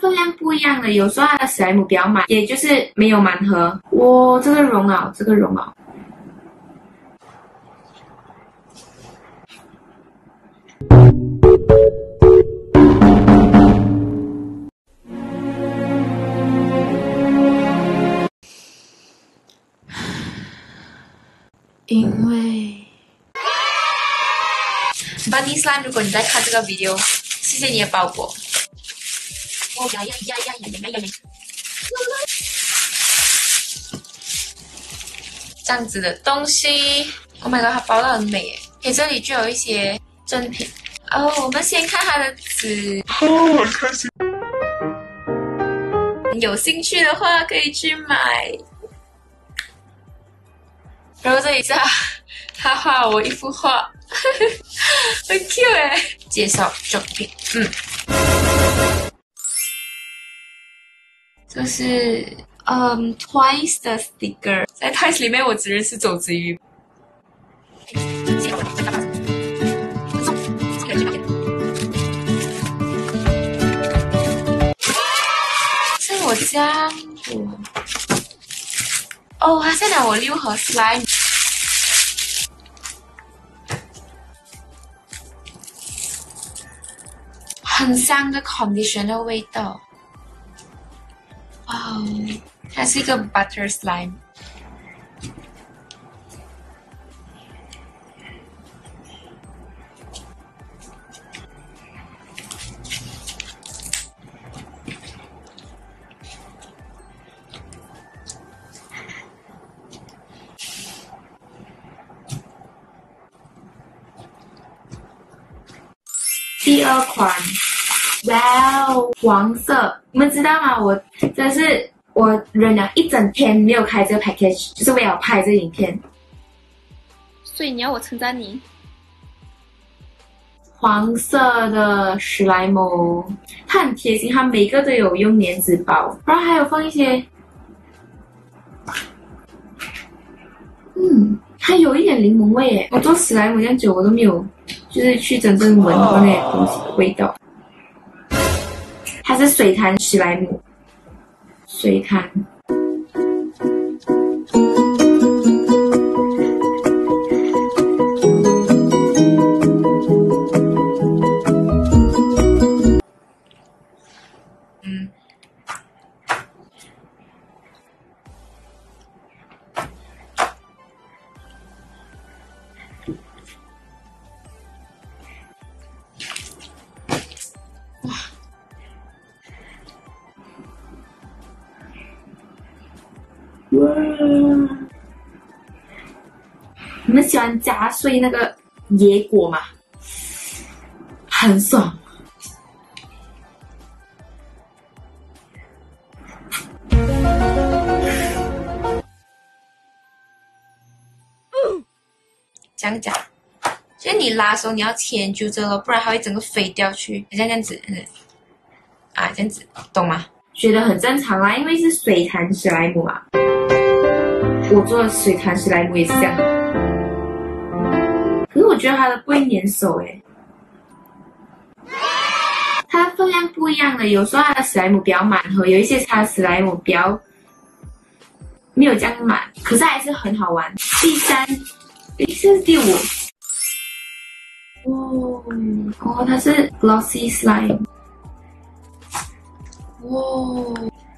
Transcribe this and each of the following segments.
分量不一样的，有时候它的史莱姆比较满，也就是没有满盒。哇，这个绒袄，这个绒袄。因为 Bunny Slime， 如果你在看这个 video， 谢谢你的包裹。哦呀呀呀呀呀呀呀呀！这样子的东西 ，Oh my god， 它包得很美耶。诶，这里就有一些赠品。哦，我们先看它的纸。 哦，很开心。 有兴趣的话可以去买。然后这里是他画我一幅画，很 cute 哎。介绍赠品，这是Twice 的 sticker， 在 Twice 里面我只认识周子瑜。是我家哦，他现在拿我6盒 slime。很香的 conditioner 味道，哦，它是一个 butter slime。第二款，哇哦，黄色，你们知道吗？我真是我忍了一整天没有开这个 package， 就是为了拍这个影片。 所以你要我称赞你？ 黄色的史莱姆，它很贴心，它每个都有用粘纸包，然后还有放一些，它有一点柠檬味耶。我做史莱姆这样久，我都没有，就是去真正闻过那些东西的味道。它是水潭史莱姆，水潭。哇！你们喜欢夹碎那个野果吗？很爽。讲，就是你拉的时候你要牵住这个，不然它会整个飞掉去，像这样子，啊，这样子，懂吗？觉得很正常啦，因为是水潭史莱姆嘛。我做的水潭史莱姆也是这样，可是我觉得它的不会粘手诶。它的分量不一样的，有时候它的史莱姆比较满盒，有一些它的史莱姆比较没有这样满，可是还是很好玩。第三是第五。哦，它是 glossy slime。哇，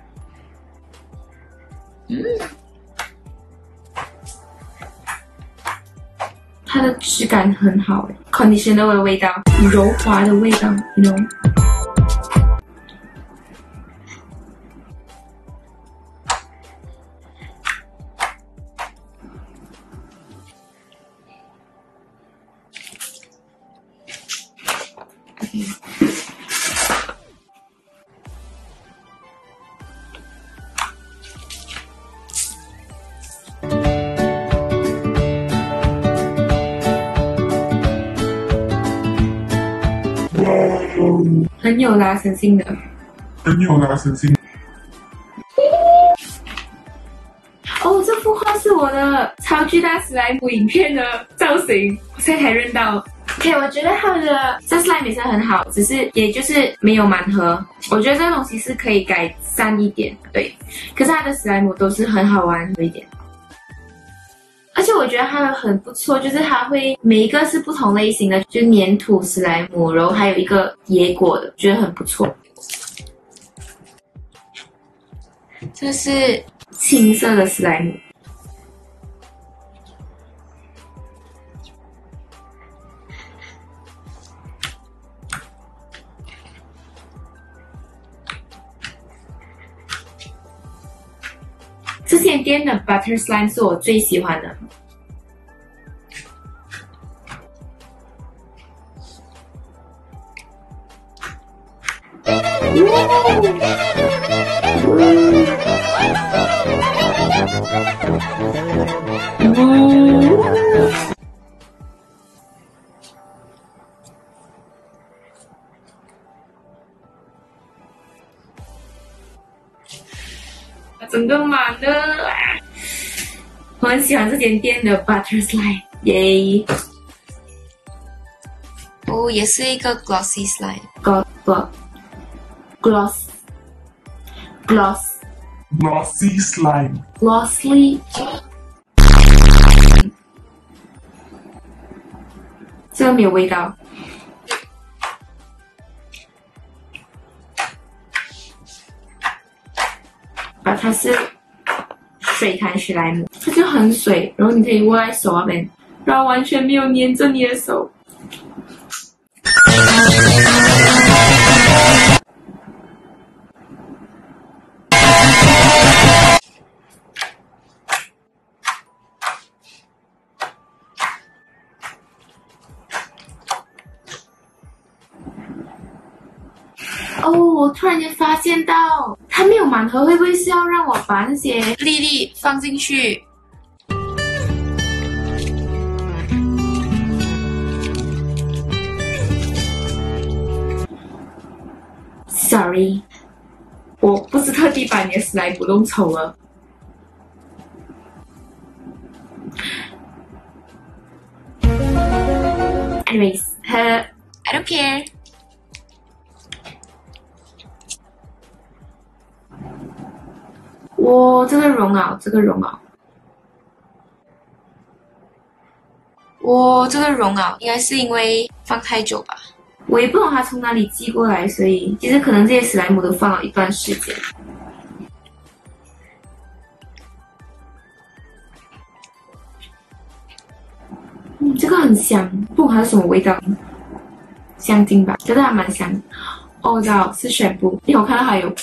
它的质感很好诶 ，conditioner 的味道，柔滑的味道 ，you know。很有拉伸性的， 很有拉伸性。 哦，这幅画是我的超巨大史莱姆影片的造型，我现在才认到。 OK， 我觉得它的这 slime 也是很好，只是也就是没有满盒。我觉得这个东西是可以改善一点，对。可是它的史莱姆都是很好玩的一点。而且我觉得它很不错，就是它会每一个是不同类型的，就是粘土史莱姆，然后还有一个野果的，觉得很不错。这是青色的史莱姆。这间店的 Butter Slime 是我最喜欢的。整个满了，我很喜欢这间店的 Butter Slime， 耶！哦，也是一个 Glossy Slime，Glossy Slime， 这个没有味道。它是水弹史莱姆，它就很水，然后你可以握在手那边，然后完全没有粘着你的手。哦，我突然间发现到它没有满盒，会不会是要让我把那些粒粒放进去？Sorry， 我不是特地把你的史莱姆弄丑了。Anyways， I don't care。哇，这个绒袄，这个绒袄，哇，这个绒袄应该是因为放太久吧，我也不懂它从哪里寄过来，所以其实可能这些史莱姆都放了一段时间。这个很香，不懂它是什么味道，香精吧，觉得还蛮香。哦，我知道是宣布，因为我看到还有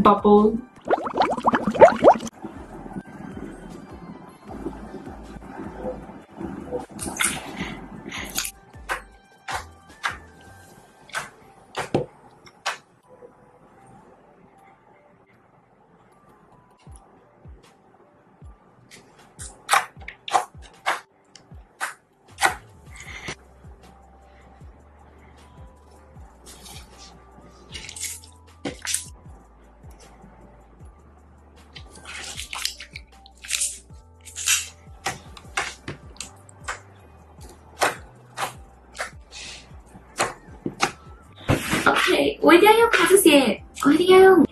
bubble。OK， 我一定要用它这些，我一定要用。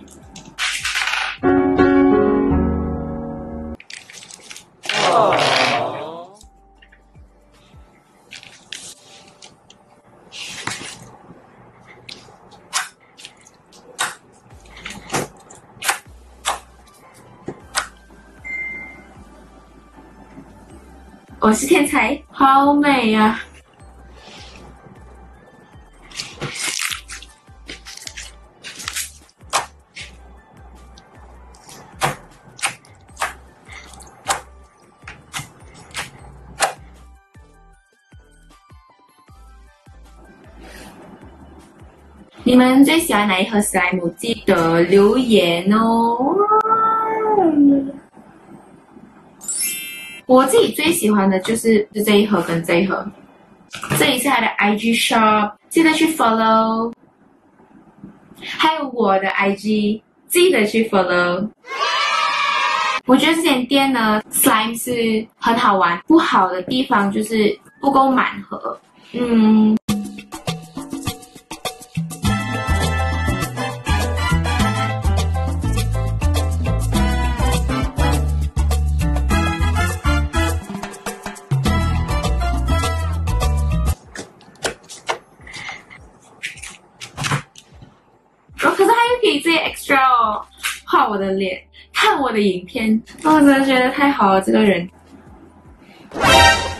我是天才，好美呀！你们最喜欢哪一盒史莱姆？记得留言哦。我自己最喜欢的就是这一盒跟这一盒，这里是它的 IG shop， 记得去 follow， 还有我的 IG， 记得去 follow。我觉得这间店呢 ，slime 是很好玩，不好的地方就是不够满盒。 这些 extra 哦，画我的脸，看我的影片，我真的觉得太好了，这个人。